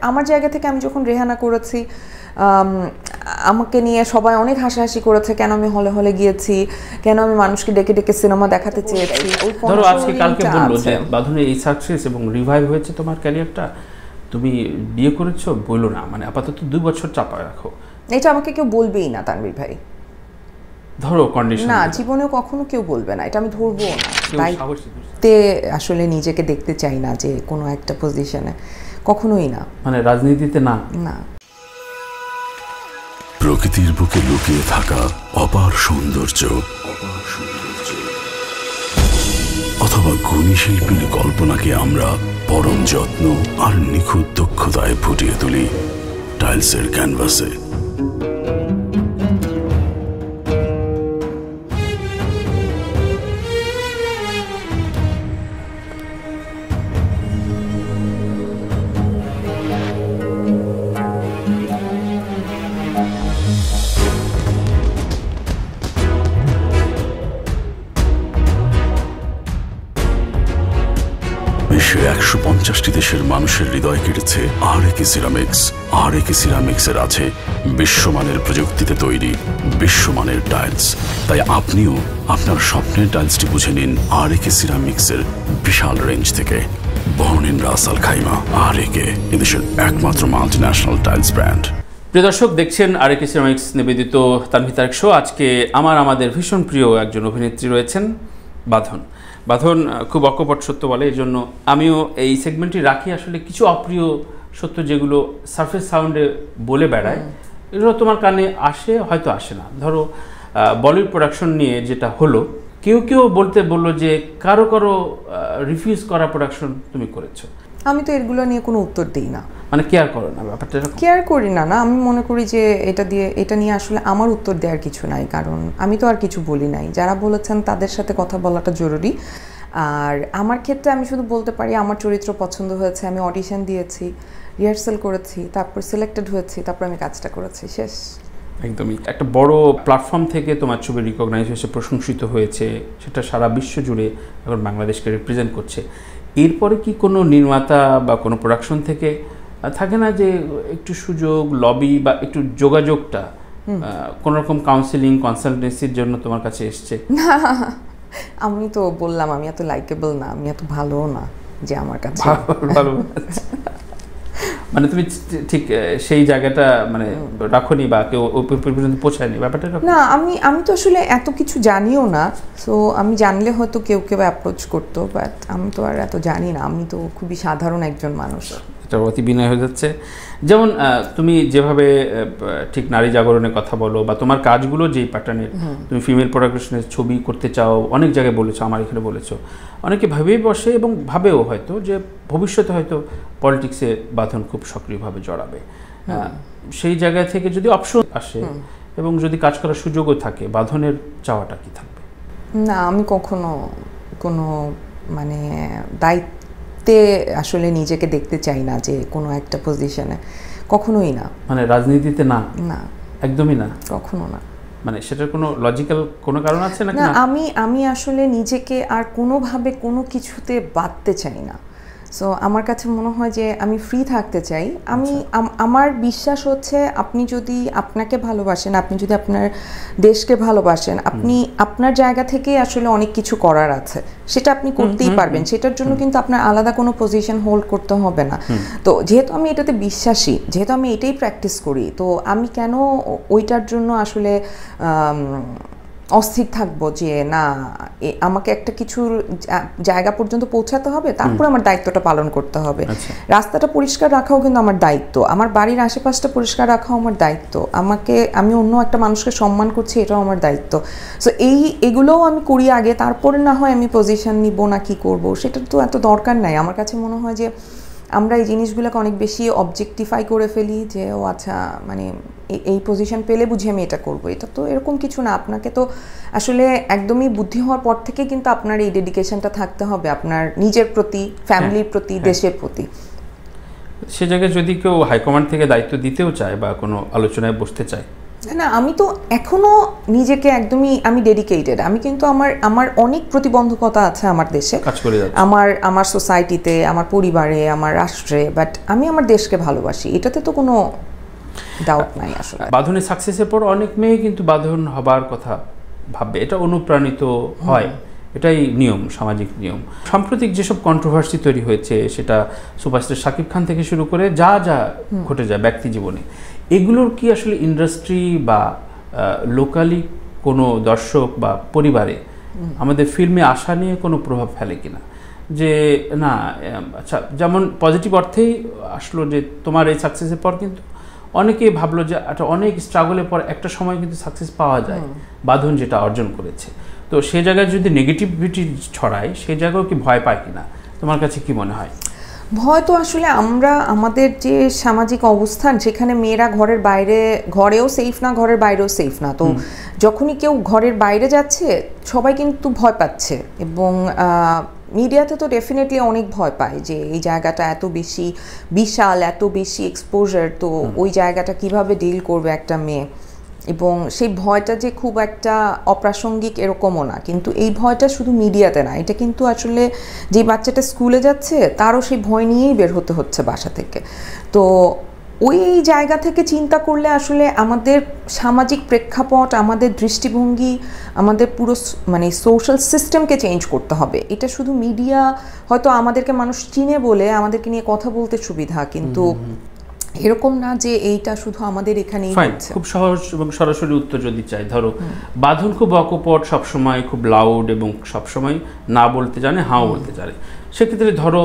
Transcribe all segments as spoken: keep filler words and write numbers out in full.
আমার জায়গা থেকে আমি যখন রেহানা করেছি আমাকে নিয়ে সবাই অনেক হাসাহাসি করেছে, কেন আমি হলে হলে গিয়েছি, কেন আমি মানুষকে ডেকে ডেকে সিনেমা দেখাতে চেয়েছি। ধরো আজকে কালকে বললো যে বাঁধনের এই সাকসেস এবং রিভাইভ হয়েছে তোমার ক্যারিয়ারটা, তুমি বিয়ে করেছো, বললো না মানে আপাতত দুই বছর চাপায় রাখো, এটা আমাকে কেউ বলবেই না তানভীর ভাই। ধরো কন্ডিশন না, জীবনেও কখনো কেউ বলবে না, এটা আমি ধরবো না। দায়িত্বে আসলে নিজেকে দেখতে চাই না যে কোনো একটা পজিশনে, কখনোই না। মানে রাজনীতিতে না না। প্রকৃতির বুকে লুকিয়ে থাকা অপার সৌন্দর্য, অথবা গুণী শিল্পীর কল্পনাকে আমরা পরম যত্ন আর নিখুঁত দক্ষতায় ফুটিয়ে তুলি টাইলসের ক্যানভাসে। বিশ্বের একশো পঞ্চাশটি দেশের মানুষের হৃদয় কেটেছে আরএকে সিরামিক্স। আরএকে সিরামিক্স এর আছে বিশ্বমানের প্রযুক্তিতে তৈরি বিশ্বমানের টাইলস। তাই আপনিও আপনার স্বপ্নের টাইলসটি বুঝে নিন আরএকে সিরামিক্স এর বিশাল রেঞ্জ থেকে। Born in Ras Al Khaimah. RAK এদেশের একমাত্র মাল্টিন্যাশনাল টাইলস ব্র্যান্ড। প্রিয় দর্শক, দেখছেন আরএকে সিরামিক্স নিবেদিত তানভীর তারেক শো। আজকে আমার আমাদের ভীষণ প্রিয় একজন অভিনেত্রী রয়েছেন, বাঁধন। বাঁধন খুব অকপট সত্য বলে, এই জন্য আমিও এই সেগমেন্টটি রাখি আসলে কিছু অপ্রিয় সত্য যেগুলো সারফেস সাউন্ডে বলে বেড়ায়, এগুলো তোমার কানে আসে হয়তো আসে না। ধরো বলিউড প্রোডাকশন নিয়ে যেটা হলো, কেউ কেউ বলতে বললো যে কারো কারো রিফিউজ করা প্রোডাকশন তুমি করেছো। আমি তো এগুলো নিয়ে কোনো উত্তর দিই না, মানে কেয়ার করো না ব্যাপারটা। কেয়ার করি না না আমি মনে করি যে এটা দিয়ে এটা নিয়ে আসলে আমার উত্তর দেওয়ার কিছু নাই, কারণ আমি তো আর কিছু বলি নাই। যারা বলেছেন তাদের সাথে কথা বলাটা জরুরি। আর আমার ক্ষেত্রে আমি শুধু বলতে পারি আমার চরিত্র পছন্দ হয়েছে, আমি অডিশন দিয়েছি, রিহার্সাল করেছি, তারপর সিলেক্টেড হয়েছি, তারপর আমি কাজটা করেছি, শেষ। একদমই একটা বড় প্ল্যাটফর্ম থেকে তোমার ছবি রিকগনাইজ হয়েছে, প্রশংসিত হয়েছে, সেটা সারা বিশ্ব জুড়ে এখন বাংলাদেশকে রিপ্রেজেন্ট করছে। এরপরে কি কোনো নির্মাতা বা কোনো প্রোডাকশন থেকে থাকে না যে একটু সুযোগ, লবি বা একটু যোগাযোগটা কোনো রকম কাউন্সিলিং কনসালটেন্সির জন্য তোমার কাছে এসছে? না, আমি তো বললাম আমি এত লাইকেবল না, আমি এত ভালোও না যে আমার কাছে ভালো মানে তুমি ঠিক সেই জায়গাটা মানে রাখোনি বা কেউ পর্যন্ত পৌঁছায়নি ব্যাপারটা? না, আমি আমি তো আসলে এত কিছু জানিও না। সো আমি জানলে হয়তো কেউ কেউ অ্যাপ্রোচ করতো, বাট আমি তো আর এত জানি না। আমি তো খুবই সাধারণ একজন মানুষ। এটা অতি বিনয় হয়ে যাচ্ছে। যেমন তুমি যেভাবে ঠিক নারী জাগরণের কথা বলো বা তোমার কাজগুলো যেই প্যাটার্নের, তুমি ফিমেল প্রোডাকশনের ছবি করতে চাও, অনেক জায়গায় বলেছো, আমার এখানে বলেছো, অনেকে ভাবেই বসে এবং ভাবেও হয়তো যে ভবিষ্যতে হয়তো পলিটিক্সে বাঁধন খুব সক্রিয়ভাবে জড়াবে। সেই জায়গা থেকে যদি অপশন আসে এবং যদি কাজ করার সুযোগও থাকে, বাঁধনের চাওয়াটা কি থাকবে? না, আমি কখনো কোনো মানে দায়িত্বে আসলে নিজেকে দেখতে চাই না যে কোনো একটা পজিশনে, কখনোই না। মানে রাজনীতিতে না? না, একদমই না, কখনো না। মানে সেটার কোনো লজিক্যাল কোনো কারণ আছে নাকি? না, আমি আমি আসলে নিজেকে আর কোনোভাবে কোনো কিছুতে বাঁধতে চাই না। সো আমার কাছে মনে হয় যে আমি ফ্রি থাকতে চাই। আমি আমার বিশ্বাস হচ্ছে আপনি যদি আপনাকে ভালোবাসেন, আপনি যদি আপনার দেশকে ভালোবাসেন, আপনি আপনার জায়গা থেকে আসলে অনেক কিছু করার আছে, সেটা আপনি করতেই পারবেন। সেটার জন্য কিন্তু আপনার আলাদা কোনো পজিশন হোল্ড করতে হবে না। তো যেহেতু আমি এটাতে বিশ্বাসী, যেহেতু আমি এটাই প্র্যাকটিস করি, তো আমি কেন ওইটার জন্য আসলে অস্থির থাকবো যে না আমাকে একটা কিছুর জায়গা পর্যন্ত পৌঁছাতে হবে, তারপর আমার দায়িত্বটা পালন করতে হবে। রাস্তাটা পরিষ্কার রাখাও কিন্তু আমার দায়িত্ব, আমার বাড়ির আশেপাশটা পরিষ্কার রাখাও আমার দায়িত্ব, আমাকে আমি অন্য একটা মানুষকে সম্মান করছি এটাও আমার দায়িত্ব। সো এই এগুলোও আমি করি আগে, তারপরে না হয় আমি পজিশন নিব না কি করব, সেটা তো এত দরকার নাই। আমার কাছে মনে হয় যে আমরা এই জিনিসগুলোকে অনেক বেশি অবজেক্টিফাই করে ফেলি যে ও আচ্ছা মানে এই পজিশন পেলে বুঝি আমি এটা করবো। এটা তো এরকম কিছু না। আপনাকে তো আসলে একদমই বুদ্ধি হওয়ার পর থেকে কিন্তু আপনার এই ডেডিকেশনটা থাকতে হবে আপনার নিজের প্রতি, ফ্যামিলির প্রতি, দেশের প্রতি। সে জায়গায় যদি কেউ হাইকমান্ড থেকে দায়িত্ব দিতেও চায় বা কোনো আলোচনায় বসতে চায়, না, আমি তো এখনো নিজেকে একদমই আমি ডেডিকেটেড। আমি কিন্তু আমার আমার অনেক প্রতিবন্ধকতা আছে আমার দেশে, আমার আমার সোসাইটিতে, আমার পরিবারে, আমার রাষ্ট্রে, বাট আমি আমার দেশকে ভালোবাসি, এটাতে তো কোনো ডাউট নাই আসলে। বাঁধনের সাকসেসের পর অনেক মেয়ে কিন্তু বাঁধন হবার কথা ভাববে, এটা অনুপ্রাণিত হয়, এটাই নিয়ম, সামাজিক নিয়ম। সাম্প্রতিক যেসব কন্ট্রোভার্সি তৈরি হয়েছে, সেটা সুপারস্টার শাকিব খান থেকে শুরু করে যা যা ঘটে যায় ব্যক্তি জীবনে, এগুলোর কি আসলে ইন্ডাস্ট্রি বা লোকালি কোনো দর্শক বা পরিবারে আমাদের ফিল্মে আসা নিয়ে কোনো প্রভাব ফেলে কিনা? যে না, আচ্ছা, যেমন পজিটিভ অর্থেই আসলো যে তোমার এই সাকসেসের পর কিন্তু অনেকেই ভাবলো যে একটা অনেক স্ট্রাগলের পর একটা সময় কিন্তু সাকসেস পাওয়া যায়, বাঁধন যেটা অর্জন করেছে। তো সে জায়গায় যদি নেগেটিভিটি ছড়ায়, সেই জায়গায় কি ভয় পায় কিনা, তোমার কাছে কি মনে হয়? ভয় তো আসলে আমরা আমাদের যে সামাজিক অবস্থান, সেখানে মেয়েরা ঘরের বাইরে, ঘরেও সেফ না, ঘরের বাইরেও সেফ না। তো যখনই কেউ ঘরের বাইরে যাচ্ছে সবাই কিন্তু ভয় পাচ্ছে, এবং মিডিয়াতে তো ডেফিনেটলি অনেক ভয় পায় যে এই জায়গাটা এত বেশি বিশাল, এত বেশি এক্সপোজার, তো ওই জায়গাটা কিভাবে ডিল করবে একটা মেয়ে। এবং সেই ভয়টা যে খুব একটা অপ্রাসঙ্গিক এরকমও না, কিন্তু এই ভয়টা শুধু মিডিয়াতে না, এটা কিন্তু আসলে যে বাচ্চাটা স্কুলে যাচ্ছে তারও সেই ভয় নিয়েই বের হতে হচ্ছে বাসা থেকে। তো ওই জায়গা থেকে চিন্তা করলে আসলে আমাদের সামাজিক প্রেক্ষাপট, আমাদের দৃষ্টিভঙ্গি, আমাদের পুরো মানে সোশ্যাল সিস্টেমকে চেঞ্জ করতে হবে। এটা শুধু মিডিয়া হয়তো আমাদেরকে মানুষ চিনে বলে আমাদেরকে নিয়ে কথা বলতে সুবিধা, কিন্তু এরকম না যে এইটা শুধু আমাদের এখানেই হচ্ছে। খুব সহজ এবং সরাসরি উত্তর যদি চাই, ধরো বাঁধন খুব অকপট, সবসময় খুব লাউড এবং সবসময় না বলতে জানে, হাও বলতে জানে। সেক্ষেত্রে ধরো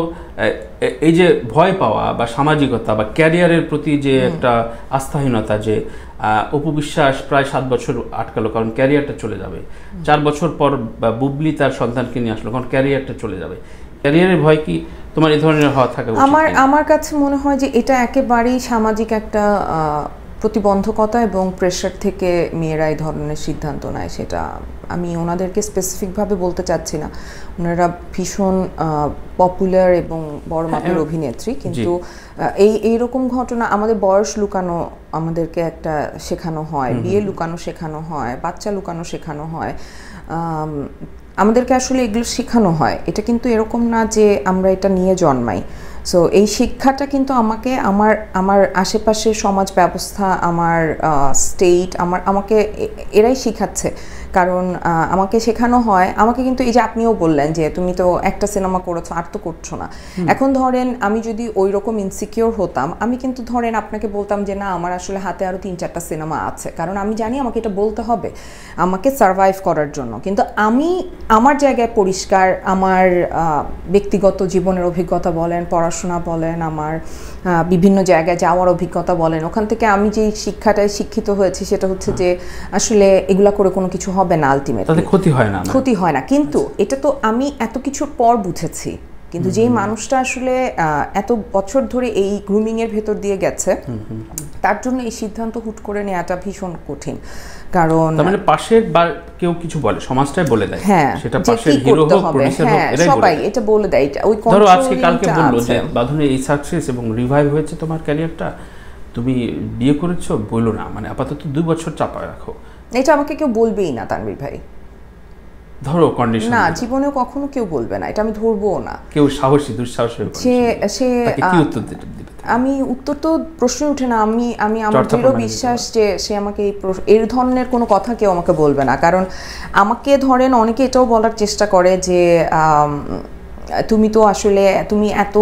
এই যে ভয় পাওয়া বা সামাজিকতা বা ক্যারিয়ারের প্রতি যে একটা আস্থাহীনতা, যে অপবিশ্বাস প্রায় সাত বছর আটকালো কারণ ক্যারিয়ারটা চলে যাবে, চার বছর পর বুবলি তার সন্তানকে নিয়ে আসলো কারণ ক্যারিয়ারটা চলে যাবে, ক্যারিয়ারের ভয় কি তোমার এই ধরনের হওয়া থাকা উচিত? আমার আমার কাছে মনে হয় যে এটা একেবারেই সামাজিক একটা প্রতিবন্ধকতা এবং প্রেশার থেকে মেয়েরা এই ধরনের সিদ্ধান্ত নেয়। সেটা আমি ওনাদেরকে স্পেসিফিকভাবে বলতে চাচ্ছি না, ওনারা ভীষণ পপুলার এবং বড় মাপের অভিনেত্রী, কিন্তু এই এইরকম ঘটনা আমাদের বয়স লুকানো আমাদেরকে একটা শেখানো হয়, বিয়ে লুকানো শেখানো হয়, বাচ্চা লুকানো শেখানো হয়, আমাদেরকে আসলে এগুলো শেখানো হয়। এটা কিন্তু এরকম না যে আমরা এটা নিয়ে জন্মাই। সো এই শিক্ষাটা কিন্তু আমাকে আমার আমার আশেপাশের সমাজ ব্যবস্থা, আমার স্টেট, আমার আমাকে এরাই শেখাচ্ছে। কারণ আমাকে শেখানো হয়, আমাকে কিন্তু এই যে আপনিও বললেন যে তুমি তো একটা সিনেমা করেছো আর তো করছো না, এখন ধরেন আমি যদি ওই রকম ইনসিকিউর হতাম, আমি কিন্তু ধরেন আপনাকে বলতাম যে না আমার আসলে হাতে আরও তিন চারটা সিনেমা আছে, কারণ আমি জানি আমাকে এটা বলতে হবে আমাকে সারভাইভ করার জন্য। কিন্তু আমি আমার জায়গায় পরিষ্কার, আমার ব্যক্তিগত জীবনের অভিজ্ঞতা বলেন, পড়াশোনা বলেন, আমার বিভিন্ন জায়গায় যাওয়ার অভিজ্ঞতা বলেন, ওখান থেকে আমি যে শিক্ষাটায় শিক্ষিত হয়েছি সেটা হচ্ছে যে আসলে এগুলা করে কোনো কিছু হবে না, আলটিমেটলি ক্ষতি হয় না, ক্ষতি হয় না। কিন্তু এটা তো আমি এত কিছুর পর বুঝেছি, কিন্তু যেই মানুষটা আসলে এত বছর ধরে এই গ্রুমিং এর ভেতর দিয়ে গেছে, তার জন্য এই সিদ্ধান্ত হুট করে নেওয়াটা ভীষণ কঠিন। কারণ মানে পাশের বা কেউ কিছু বলে, সমাজটাই বলে দেয়, হ্যাঁ, সেটা পাশের হিরো হোক, প্রোডিউসার হোক, এরাই সবাই এটা বলে দেয়। এটা ওই ধরো আজকে কালকে বললো যে বাঁধনের এই সাকসেস এবং রিভাইভ হয়েছে তোমার ক্যারিয়ারটা, তুমি বিয়ে করেছো, বললো না, মানে আপাতত দুই বছর চাপায় রাখো, এটা আমাকে কেউ বলবেই না তানভীর ভাই। ধরো কন্ডিশন না, জীবনেও কখনো কেউ বলবে না, এটা আমি ধরবও না। কেউ সাহসী দুঃসাহসী সে সে কি উত্তর দিতে? আমি উত্তর তো প্রশ্ন উঠে না। আমি আমি আমার দৃঢ় বিশ্বাস যে সে আমাকে এই ধরনের কোনো কথা কেউ আমাকে বলবে না। কারণ আমাকে ধরেন অনেকে এটাও বলার চেষ্টা করে যে তুমি তো আসলে তুমি এত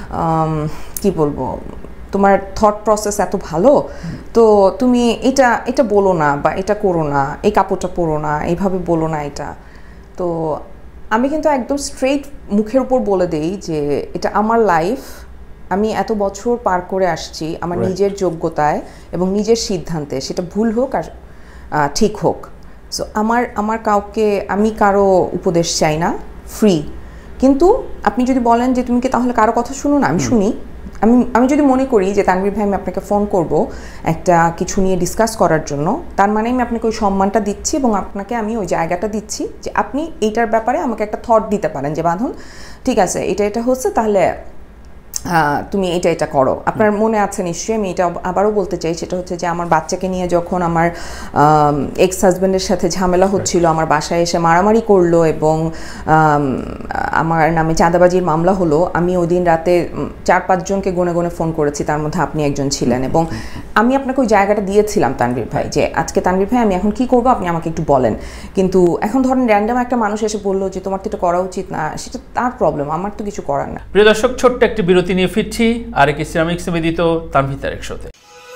কি বলবো, তোমার থট প্রসেস এত ভালো, তো তুমি এটা এটা বলো না, বা এটা করো না, এই কাপড়টা পরো না, এইভাবে বলো না এটা। তো আমি কিন্তু একদম স্ট্রেইট মুখের উপর বলে দেই যে এটা আমার লাইফ, আমি এত বছর পার করে আসছি আমার নিজের যোগ্যতায় এবং নিজের সিদ্ধান্তে, সেটা ভুল হোক আর ঠিক হোক। সো আমার আমার কাউকে আমি কারো উপদেশ চাই না, ফ্রি। কিন্তু আপনি যদি বলেন যে তুমি কি তাহলে কারো কথা শুনো না, আমি শুনি। আমি আমি যদি মনে করি যে তানভীর ভাই আমি আপনাকে ফোন করব একটা কিছু নিয়ে ডিসকাস করার জন্য, তার মানে আমি আপনাকে ওই সম্মানটা দিচ্ছি এবং আপনাকে আমি ওই জায়গাটা দিচ্ছি যে আপনি এইটার ব্যাপারে আমাকে একটা থট দিতে পারেন যে বাঁধন ঠিক আছে এটা এটা হচ্ছে, তাহলে তুমি এটা এটা করো। আপনার মনে আছে নিশ্চয়ই, আমি এটা আবারও বলতে চাই, সেটা হচ্ছে যে আমার বাচ্চাকে নিয়ে যখন আমার এক্স হাজব্যান্ডের সাথে ঝামেলা হচ্ছিল, আমার বাসায় এসে মারামারি করলো এবং আমার নামে চাঁদাবাজির মামলা হলো, আমি ওই দিন রাতে চার পাঁচজনকে গুনে গুনে ফোন করেছি, তার মধ্যে আপনি একজন ছিলেন। এবং আমি আপনাকে ওই জায়গাটা দিয়েছিলাম তানভীর ভাই, যে আজকে তানভীর ভাই আমি এখন কি করবো আপনি আমাকে একটু বলেন। কিন্তু এখন ধরেন র্যান্ডাম একটা মানুষ এসে বললো যে তোমার তো এটা করা উচিত না, সেটা তার প্রবলেম, আমার তো কিছু করার না। প্রিয় দর্শক, ছোট্ট একটি বিরতি নিয়ে ফিরছি আরেকে সিরামিক্স নিবেদিত তানভীর তারেক শোতে।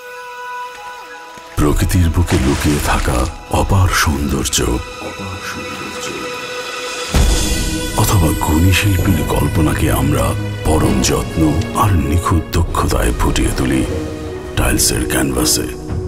প্রকৃতির বুকে লুকিয়ে থাকা অপার সৌন্দর্য, অথবা গুণী শিল্পীর কল্পনাকে আমরা পরম যত্ন আর নিখুঁত দক্ষতায় ফুটিয়ে তুলি টাইলসের ক্যানভাসে।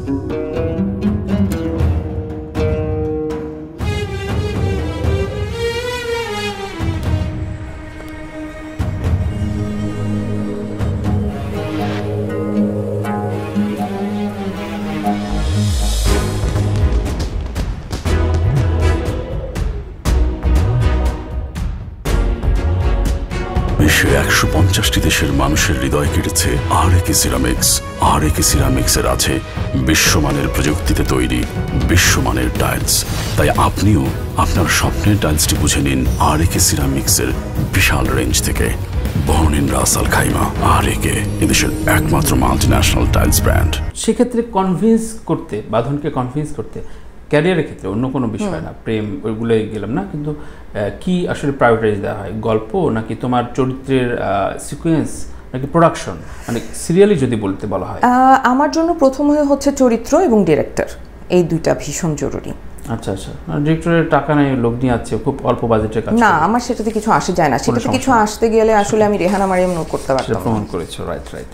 বিশ্বের একশো পঞ্চাশটি দেশের মানুষের হৃদয় কেড়েছে আরএকে সিরামিক্স। আরএকে সিরামিক্সের আছে বিশ্বমানের প্রযুক্তিতে তৈরি বিশ্বমানের টাইলস। তাই আপনিও আপনার স্বপ্নের টাইলসটি বুঝে নিন আরএকে সিরামিক্সের বিশাল রেঞ্জ থেকে। Born in Ras Al Khaimah. RAK এদেশের একমাত্র মাল্টিন্যাশনাল টাইলস ব্র্যান্ড। সেক্ষেত্রে কনভিন্স করতে, বাঁধনকে কনভিন্স করতে ক্যারিয়ারের ক্ষেত্রে অন্য কোনো বিষয় না, প্রেম ওইগুলোই গেলাম না, কিন্তু কি আসলে প্রায়োরিটাইজ দেওয়া হয়? গল্প নাকি তোমার চরিত্রের সিকোয়েন্স নাকি প্রোডাকশন, মানে সিরিয়ালি যদি বলতে বলা হয়? আমার জন্য প্রথমে হচ্ছে চরিত্র এবং ডিরেক্টর, এই দুইটা ভীষণ জরুরি। আচ্ছা আচ্ছা, ডিরেক্টরের টাকা নাই, লোক নিয়ে আছে, খুব অল্প বাজেটের কাজ না, আমার সেটাতে কিছু আসে যায় না। সেটাতে কিছু আসতে গেলে আসলে আমি রেহানা মারিয়াম নোট করতে পারতাম। সেটা প্রমাণ করেছো, রাইট রাইট।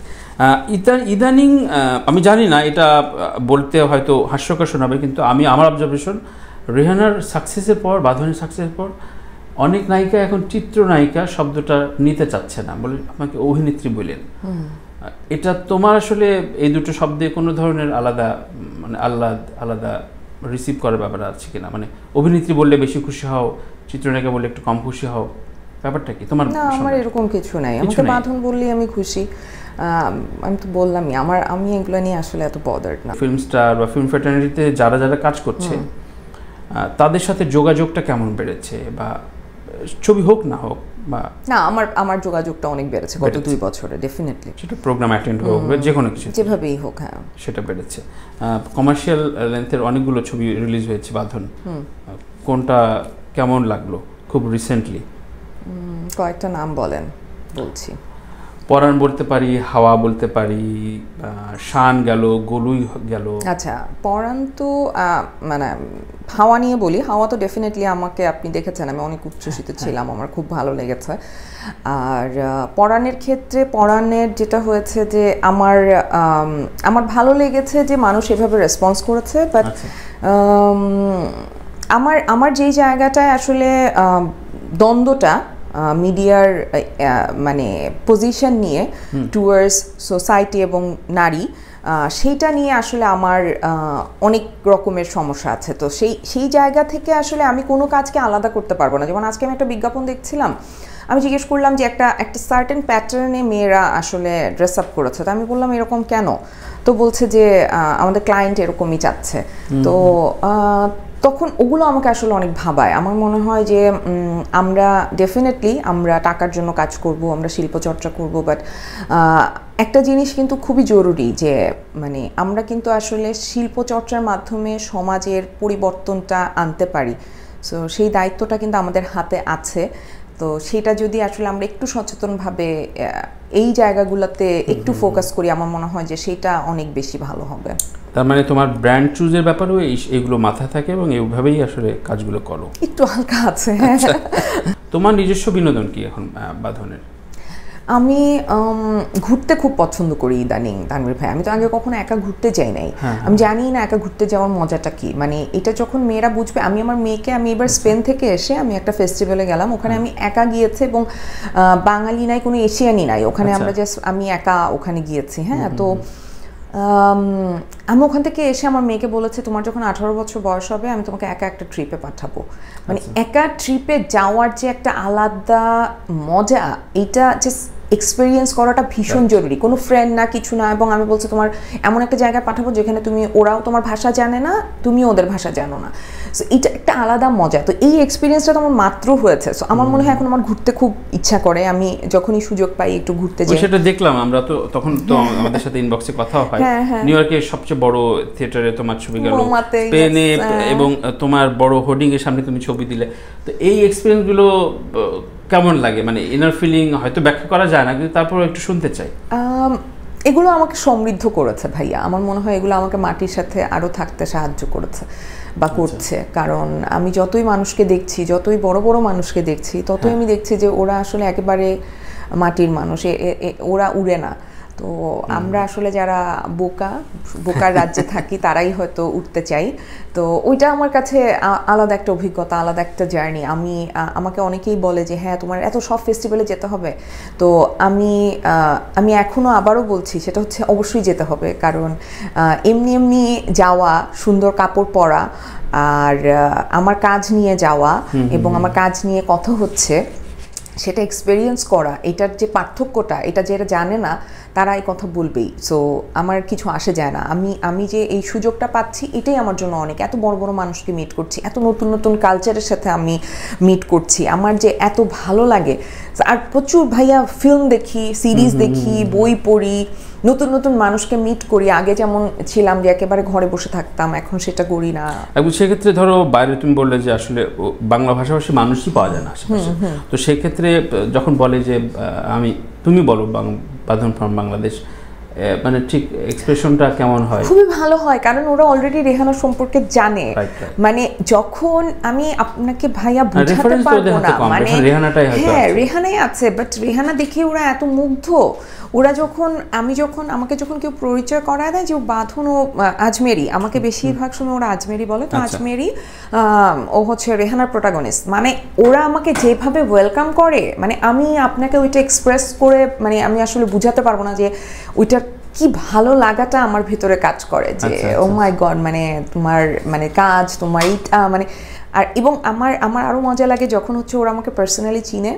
ইদানিং আমি জানি না, এটা বলতে হয়তো হাস্যকর শোনাবে, কিন্তু আমি আমার অবজারভেশন, রেহানার সাকসেসের পর, বাঁধনের সাকসেসের পর অনেক নায়িকা এখন চিত্রনায়িকা শব্দটা নিতে চাচ্ছে না, বলে আপনাকে অভিনেত্রী বলেন। এটা তোমার আসলে এই দুটো শব্দে কোনো ধরনের আলাদা, মানে আলাদা আলাদা রিসিভ করার ব্যাপার আছে কিনা? মানে অভিনেত্রী বললে বেশি খুশি হও, চিত্রনায়িকা বললে একটু কম খুশি হও, ব্যাপারটা কি তোমার? না, আমার এরকম কিছু নাই। আমাকে বাঁধন বললেই আমি খুশি। আমি তো বললামই, আমার আমি এগুলো নিয়ে আসলে এত বদার্ড না। ফিল্ম স্টার বা ফিল্ম ফ্র্যাটার্নিটিতে যারা যারা কাজ করছে তাদের সাথে যোগাযোগটা কেমন বেড়েছে, বা ছবি হোক না হোক? বা না, আমার আমার যোগাযোগটা অনেক বেড়েছে গত দুই বছরে, ডেফিনেটলি। সেটা প্রোগ্রাম অ্যাটেন্ড হোক বা যে কোনো কিছু, যেভাবেই হোক, হ্যাঁ, সেটা বেড়েছে। কমার্শিয়াল লেন্থের অনেকগুলো ছবি রিলিজ হয়েছে বাঁধন, কোনটা কেমন লাগলো খুব রিসেন্টলি? কয়েকটা নাম বলেন, বলছি। পরাণ বলতে পারি, হাওয়া বলতে পারি, শান গেল, গলুই গেল। আচ্ছা, পরাণ তো মানে হাওয়া নিয়ে বলি। হাওয়া তো ডেফিনেটলি আমাকে, আপনি দেখেছেন আমি অনেক উচ্ছ্বসিত ছিলাম, আমার খুব ভালো লেগেছে। আর পরাণের ক্ষেত্রে, পরাণের যেটা হয়েছে যে আমার আমার ভালো লেগেছে যে মানুষ এভাবে রেসপন্স করেছে। বাট আমার আমার যেই জায়গাটায় আসলে দ্বন্দ্বটা মিডিয়ার মানে পজিশন নিয়ে টুয়ার্ডস সোসাইটি এবং নারী, সেইটা নিয়ে আসলে আমার অনেক রকমের সমস্যা আছে। তো সেই সেই জায়গা থেকে আসলে আমি কোনো কাজকে আলাদা করতে পারবো না। যেমন আজকে আমি একটা বিজ্ঞাপন দেখছিলাম, আমি জিজ্ঞেস করলাম যে একটা একটা সার্টেন প্যাটার্নে মেয়েরা আসলে ড্রেস আপ করেছে, তো আমি বললাম এরকম কেন? তো বলছে যে আমাদের ক্লায়েন্ট এরকমই চাচ্ছে। তো তখন ওগুলো আমাকে আসলে অনেক ভাবায়। আমার মনে হয় যে আমরা ডেফিনেটলি আমরা টাকার জন্য কাজ করব, আমরা শিল্পচর্চা করব, বাট একটা জিনিস কিন্তু খুবই জরুরি যে মানে আমরা কিন্তু আসলে শিল্পচর্চার মাধ্যমে সমাজের পরিবর্তনটা আনতে পারি। সো সেই দায়িত্বটা কিন্তু আমাদের হাতে আছে। তো সেটা যদি আসলে আমরা একটু সচেতনভাবে এই জায়গাগুলোতে একটু ফোকাস করি, আমার মনে হয় যে সেটা অনেক বেশি ভালো হবে। তার মানে তোমার ব্র্যান্ড চুজের ব্যাপারেও এইগুলো মাথায় থাকে এবং এইভাবেই আসলে কাজগুলো করো? একটু হালকা আছে। তোমার নিজস্ব বিনোদন কি এখন বাঁধনের? আমি ঘুরতে খুব পছন্দ করি ইদানিং তানভীর ভাই। আমি তো আগে কখনো একা ঘুরতে যাই নাই, আমি জানি না একা ঘুরতে যাওয়ার মজাটা কি। মানে এটা যখন মেয়েরা বুঝবে, আমি আমার মেয়েকে, আমি এবার স্পেন থেকে এসে আমি একটা ফেস্টিভ্যালে গেলাম, ওখানে আমি একা গিয়েছি এবং বাঙালি নাই, কোনো এশিয়ানি নাই ওখানে, আমরা জাস্ট আমি একা ওখানে গিয়েছি। হ্যাঁ, তো আমি ওখান থেকে এসে আমার মেয়েকে বলেছি তোমার যখন আঠারো বছর বয়স হবে আমি তোমাকে একা একটা ট্রিপে পাঠাবো। মানে একা ট্রিপে যাওয়ার যে একটা আলাদা মজা, এটা জাস্ট এক্সপিরিয়েন্স করাটা ভীষণ জরুরি, কোনো ফ্রেন্ড না কিছু না। এবং আমি বলছি তোমার এমন একটা জায়গায় পাঠাবো যেখানে তুমি, ওরাও তোমার ভাষা জানে না, তুমিও ওদের ভাষা জানো না, সো এটা একটা আলাদা মজা। তো এই এক্সপিরিয়েন্সটা তো আমার মাত্র হয়েছে, সো আমার মনে হয় এখন আমার ঘুরতে খুব ইচ্ছা করে, আমি যখনই সুযোগ পাই একটু ঘুরতে যাই। সেটা দেখলাম আমরা, তো তখন তো আমাদের সাথে ইনবক্সে কথা হয়, নিউ ইয়র্কের সবচেয়ে বড় থিয়েটারে তোমার ছবি গেল, স্পেনে, এবং তোমার বড় হোর্ডিং এর সামনে তুমি ছবি দিলে। তো এই এক্সপিরিয়েন্সগুলো কেমন লাগে, মানে ইনার ফিলিং হয়তো ব্যাখ্যা করা যায় না, কিন্তু তারপর একটু শুনতে চাই। এগুলো আমাকে সমৃদ্ধ করেছে ভাইয়া, আমার মনে হয় এগুলো আমাকে মাটির সাথে আরও থাকতে সাহায্য করেছে বা করছে। কারণ আমি যতই মানুষকে দেখছি, যতই বড় বড় মানুষকে দেখছি, ততই আমি দেখছি যে ওরা আসলে একেবারে মাটির মানুষ, ওরা উড়ে না। তো আমরা আসলে যারা বোকা বোকার রাজ্যে থাকি তারাই হয়তো উঠতে চাই। তো ওইটা আমার কাছে আলাদা একটা অভিজ্ঞতা, আলাদা একটা জার্নি। আমি আমাকে অনেকেই বলে যে হ্যাঁ তোমার এত সব ফেস্টিভ্যালে যেতে হবে, তো আমি আমি এখনও আবারও বলছি সেটা হচ্ছে অবশ্যই যেতে হবে। কারণ এমনি এমনি যাওয়া, সুন্দর কাপড় পরা, আর আমার কাজ নিয়ে যাওয়া এবং আমার কাজ নিয়ে কথা হচ্ছে, সেটা এক্সপেরিয়েন্স করা, এটার যে পার্থক্যটা, এটা যারা জানে না তারা এই কথা বলবেই। সো আমার কিছু আসে যায় না, আমি আমি যে এই সুযোগটা পাচ্ছি এটাই আমার জন্য অনেক। এত বড় বড় মানুষকে মিট করছি, এত নতুন নতুন কালচারের সাথে আমি মিট করছি, আমার যে এত ভালো লাগে। আর প্রচুর ভাইয়া ফিল্ম দেখি, সিরিজ দেখি, বই পড়ি, নতুন নতুন মানুষকে মিট করি। আগে যেমন ছিলাম যে একেবারে ঘরে বসে থাকতাম, এখন সেটা করি না। এবং সেক্ষেত্রে ধরো বাইরে তুমি বললে যে আসলে বাংলা ভাষাভাষী মানুষই পাওয়া যায় না আশেপাশে, তো সেক্ষেত্রে যখন বলে যে আমি, তুমি বলো বাঁধন ফ্রম বাংলাদেশ, মানে ঠিক এক্সপ্রেশনটা কেমন হয়? খুবই ভালো হয়, কারণ ওরা অলরেডি রেহানা সম্পর্কে জানে। মানে যখন আমি আপনাকে ভাইয়া বোঝাতে পারবো না, মানে হ্যাঁ রেহানাই আছে, বাট রেহানা দেখে ওরা এত মুগ্ধ। ওরা যখন, আমি যখন, আমাকে যখন কেউ পরিচয় করায় দেয় যে ও বাঁধন ও আজমেরি, আমাকে বেশিরভাগ সময় ওরা আজমেরি বলে, তো আজমেরি ও হচ্ছে রেহানার প্রোটাগনিস্ট। মানে ওরা আমাকে যেভাবে ওয়েলকাম করে, মানে আমি আপনাকে ওইটা এক্সপ্রেস করে, মানে আমি আসলে বুঝাতে পারবো না যে ওইটার কি ভালো লাগাটা আমার ভিতরে কাজ করে, যে ও মাই গড, মানে তোমার মানে কাজ, তোমার এইটা, মানে আর এবং আমার আমার আরও মজা লাগে যখন হচ্ছে ওরা আমাকে পার্সোনালি চিনে,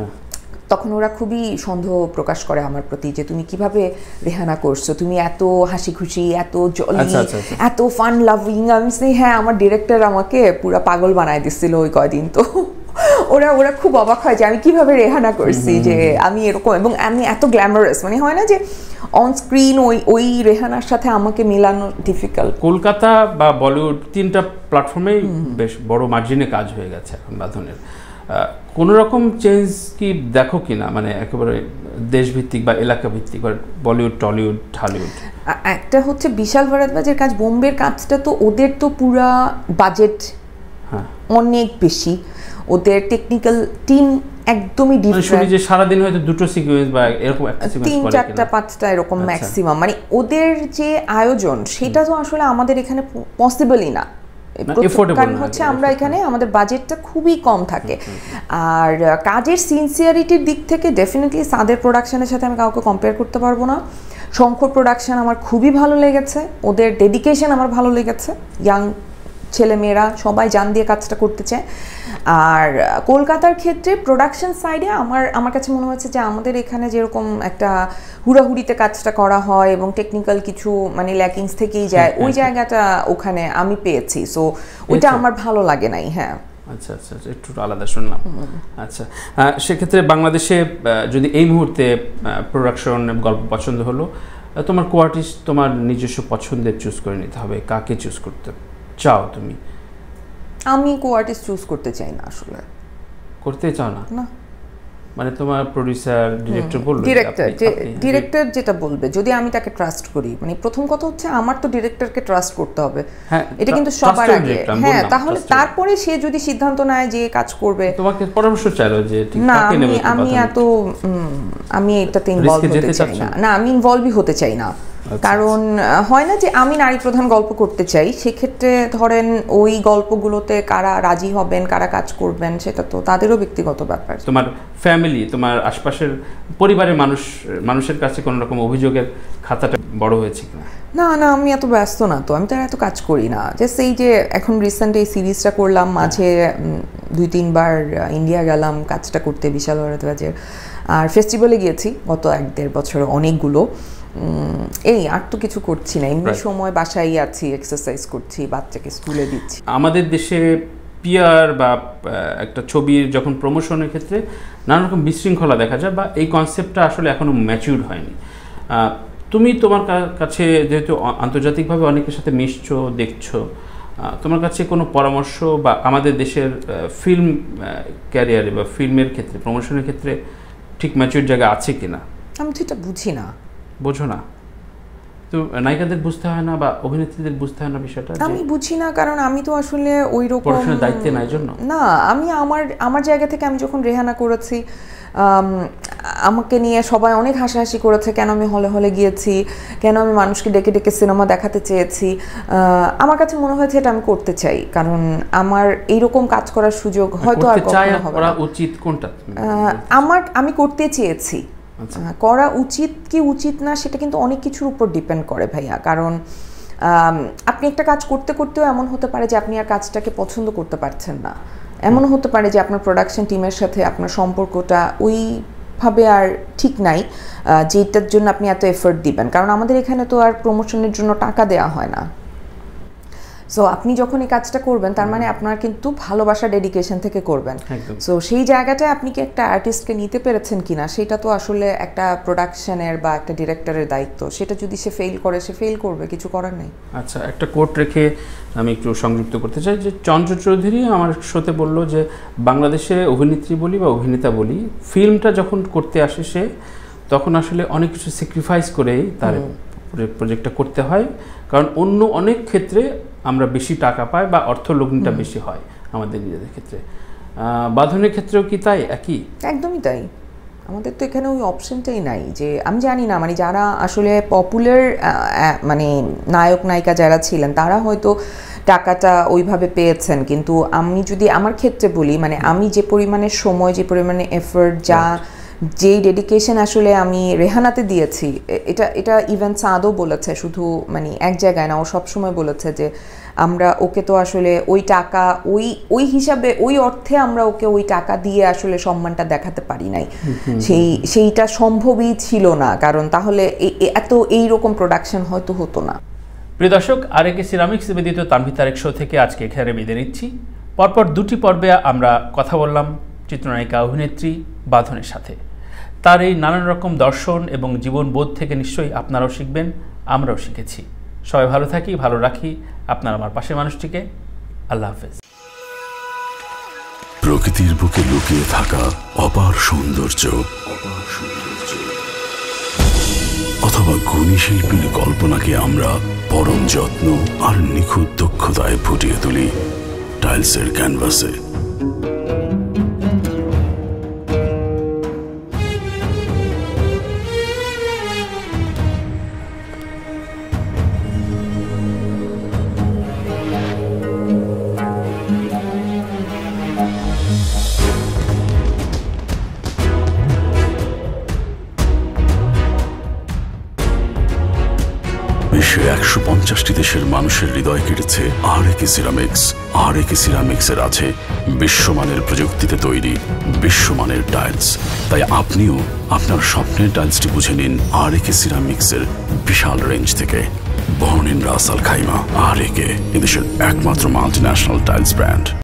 তখন ওরা খুবই সন্দেহ প্রকাশ করে আমার প্রতি, যে তুমি কিভাবে রেহানা করছো, তুমি এত হাসি খুশি, এত জলি, এত ফান লাভিং। আমি হ্যাঁ, আমার ডিরেক্টর আমাকে পুরো পাগল বানায় দিচ্ছিল ওই কয়দিন। তো ওরা ওরা খুব অবাক হয় যে আমি কিভাবে রেহানা করছি, যে আমি এরকম, এবং আমি এত গ্ল্যামারাস, মানে হয় না যে অন স্ক্রিন ওই ওই রেহানার সাথে আমাকে মেলানো ডিফিকাল্ট। কলকাতা বা বলিউড তিনটা প্ল্যাটফর্মেই বেশ বড় মার্জিনে কাজ হয়ে গেছে এখন বাঁধনের। কোনো রকম চেঞ্জ কি দেখো কিনা, মানে একেবারে দেশভিত্তিক বা এলাকা ভিত্তিক, বলিউড, টলিউড, হলিউড? একটা হচ্ছে বিশাল ভারতবাজের কাজ, বোম্বের কাজটা তো ওদের তো পুরা বাজেট অনেক বেশি, ওদের টেকনিক্যাল টিম একদমই ডিফারেন্ট। যে সারাদিন হয়তো দুটো সিকোয়েন্স বা এরকম একটা সিকোয়েন্স, তিন চারটা পাঁচটা এরকম ম্যাক্সিমাম, মানে ওদের যে আয়োজন সেটা তো আসলে আমাদের এখানে পসিবলই না। কারণ হচ্ছে আমরা এখানে আমাদের বাজেটটা খুবই কম থাকে, আর কাজের সিনসিয়ারিটির দিক থেকে ডেফিনেটলি সাদের প্রোডাকশনের সাথে আমি কাউকে কম্পেয়ার করতে পারবো না। শঙ্কর প্রোডাকশন আমার খুবই ভালো লেগেছে, ওদের ডেডিকেশন আমার ভালো লেগেছে, ইয়াং ছেলেমেয়েরা সবাই জান দিয়ে কাজটা করতে চায়। আর কলকাতার ক্ষেত্রে প্রোডাকশন সাইডে আমার আমার কাছে মনে হচ্ছে যে আমাদের এখানে যেরকম একটা হুড়াহুড়িতে কাজটা করা হয় এবং টেকনিক্যাল কিছু মানে ল্যাকিংস থেকেই যায়, ওই জায়গাটা ওখানে আমি পেয়েছি, সো ওইটা আমার ভালো লাগে নাই। হ্যাঁ, আচ্ছা আচ্ছা, একটু আলাদা শুনলাম। আচ্ছা, সেক্ষেত্রে বাংলাদেশে যদি এই মুহূর্তে প্রোডাকশন গল্প পছন্দ হলো, তোমার কোয়ার্টিস্ট তোমার নিজস্ব পছন্দের চুজ করে নিতে হবে, কাকে চুজ করতে চাও তুমি? আমি কোয়ার্টিস্ট চুজ করতে চাই না, আসলে করতে চাও না? না, মানে তোমার প্রোডিউসার, ডিরেক্টর বলবে, ডিরেক্টর যে ডিরেক্টর যেটা বলবে, যদি আমি তাকে ট্রাস্ট করি, মানে প্রথম কথা হচ্ছে আমার তো ডিরেক্টরকে ট্রাস্ট করতে হবে, এটা কিন্তু সবার আগে। হ্যাঁ, তাহলে তারপরে সে যদি সিদ্ধান্ত নেয় যে কাজ করবে, তোমাকে পরামর্শ চাইলো যে কাকে নেবে, আমি এত আমি এটাতে ইনভলভ হতে চাই না। না, আমি ইনভলভই হতে চাই না, কারণ হয় না যে আমি নারী প্রধান গল্প করতে চাই, সেক্ষেত্রে ধরেন ওই গল্পগুলোতে কারা রাজি হবেন, কারা কাজ করবেন, সেটা তো তাদেরও ব্যক্তিগত ব্যাপার। তোমার ফ্যামিলি, তোমার আশপাশের পরিবারের মানুষ মানুষের কাছে কোনো রকম অভিযোগের খাতাটা বড় হয়েছে কিনা? না না, আমি এত ব্যস্ত না তো, আমি তো এত কাজ করি না। জাস্ট এই যে এখন রিসেন্ট এই সিরিজটা করলাম, মাঝে দুই তিনবার ইন্ডিয়া গেলাম কাজটা করতে, বিশাল ভারতবাজের। আর ফেস্টিভ্যালে গিয়েছি গত এক দেড় বছরে অনেকগুলো, এই আর তো কিছু করছি না, এমনি সময় বাসায় আছি, এক্সারসাইজ করছি, বাচ্চাকে স্কুলে দিচ্ছি। আমাদের দেশে পিআর বা একটা ছবির যখন প্রমোশনের ক্ষেত্রে নানা রকম বিশৃঙ্খলা দেখা যায় বা এই কনসেপ্টটা আসলে এখনো ম্যাচিউর হয়নি। তুমি তোমার কাছে যেহেতু আন্তর্জাতিকভাবে অনেকের সাথে মিশছো, দেখছো, তোমার কাছে কোনো পরামর্শ বা আমাদের দেশের ফিল্ম ক্যারিয়ারে বা ফিল্মের ক্ষেত্রে প্রমোশনের ক্ষেত্রে ঠিক ম্যাচিউর জায়গা আছে কিনা? আমি তো এটা বুঝি না। বোঝো না? তো নায়িকাদের বুঝতে হয় না বা অভিনেত্রীদের বুঝতে হয় না বিষয়টা? আমি বুঝি না, কারণ আমি তো আসলে ওই রকম পড়াশোনার দায়িত্বে নাই জন্য না। আমি আমার আমার জায়গা থেকে আমি যখন রেহানা করেছি, আমাকে নিয়ে সবাই অনেক হাসাহাসি করেছে, কেন আমি হলে হলে গিয়েছি, কেন আমি মানুষকে ডেকে ডেকে সিনেমা দেখাতে চেয়েছি। আমার কাছে মনে হয়েছে এটা আমি করতে চাই, কারণ আমার এইরকম কাজ করার সুযোগ হয়তো আর কখনো হবে না। উচিত কোনটা আমার আমি করতে চেয়েছি, করা উচিত কি উচিত না সেটা কিন্তু অনেক কিছুর উপর ডিপেন্ড করে ভাইয়া। কারণ আপনি একটা কাজ করতে করতেও এমন হতে পারে যে আপনি আর কাজটাকে পছন্দ করতে পারছেন না, এমন হতে পারে যে আপনার প্রোডাকশন টিমের সাথে আপনার সম্পর্কটা ওইভাবে আর ঠিক নাই যেটার জন্য আপনি এত এফোর্ট দিবেন। কারণ আমাদের এখানে তো আর প্রমোশনের জন্য টাকা দেওয়া হয় না। সো আপনি যখন এই কাজটা করবেন তার মানে আপনার কিন্তু ভালোবাসা ডেডিকেশন থেকে করবেন। সো সেই জায়গাটায় আপনি কি একটা আর্টিস্টকে নিতে পেরেছেন কিনা সেটা তো আসলে একটা প্রোডাকশনের বা একটা ডিরেক্টরের দায়িত্ব। সেটা যদি সে ফেল করে, সে ফেল করবে, কিছু করার নেই। আচ্ছা, একটা কোট রেখে আমি একটু সংযুক্ত করতে চাই যে চন্দ্র চৌধুরী আমার শোতে বলল যে বাংলাদেশে অভিনেত্রী বলি বা অভিনেতা বলি, ফিল্মটা যখন করতে আসে সে তখন আসলে অনেক কিছু স্যাক্রিফাইস করেই তার প্রজেক্টটা করতে হয়, কারণ অন্য অনেক ক্ষেত্রে আমরা বেশি টাকা পাই বা অর্থলগ্নিটা বেশি হয় আমাদের নিজেদের ক্ষেত্রে। বাঁধনের ক্ষেত্রেও কি তাই? একই? একদমই তাই। আমাদের তো এখানে ওই অপশনটাই নাই। যে আমি জানি না, মানে যারা আসলে পপুলার মানে নায়ক নায়িকা যারা ছিলেন তারা হয়তো টাকাটা ওইভাবে পেয়েছেন, কিন্তু আমি যদি আমার ক্ষেত্রে বলি, মানে আমি যে পরিমাণে সময়, যে পরিমাণে এফোর্ট, যা যেই ডেডিকেশন আসলে আমি রেহানাতে দিয়েছি, এটা এটা ইভেন সাদও বলেছে, শুধু মানে এক জায়গায় না, ও সবসময় বলেছে যে আমরা ওকে তো আসলে ওই টাকা ওই ওই হিসাবে ওই অর্থে আমরা ওকে ওই টাকা দিয়ে আসলে সম্মানটা দেখাতে পারি নাই। সেই সেইটা সম্ভবই ছিল না, কারণ তাহলে এত এইরকম প্রোডাকশন হয়তো হতো না। প্রিয় দর্শক, আরএকে সিরামিক্স নিবেদিত তানভীর তারেক শো থেকে আজকে এখানে বিদায় নিচ্ছি। পরপর দুটি পর্বে আমরা কথা বললাম চিত্রনায়িকা অভিনেত্রী বাঁধনের সাথে। তার এই নানান রকম দর্শন এবং জীবনবোধ থেকে নিশ্চয়ই আপনারাও শিখবেন, আমরাও শিখেছি। সবাই ভালো থাকি, ভালো রাখি আপনার আমার পাশের মানুষটিকে। আল্লাহ হাফেজ। প্রকৃতির বুকে লুকিয়ে থাকা অপার সৌন্দর্য, অথবা গুণী শিল্পীর কল্পনাকে আমরা পরম যত্ন আর নিখুঁত দক্ষতায় ফুটিয়ে তুলি টাইলসের ক্যানভাসে। বিশ্বের একশো পঞ্চাশটি দেশের মানুষের হৃদয় কেড়েছে আরএকে সিরামিক্স। আরএকে সিরামিক্সের আছে বিশ্বমানের প্রযুক্তিতে তৈরি বিশ্বমানের টাইলস। তাই আপনিও আপনার স্বপ্নের টাইলসটি বুঝে নিন আরএকে সিরামিক্সের বিশাল রেঞ্জ থেকে। Born in Ras Al Khaimah. RAK এদেশের একমাত্র মাল্টিন্যাশনাল টাইলস ব্র্যান্ড।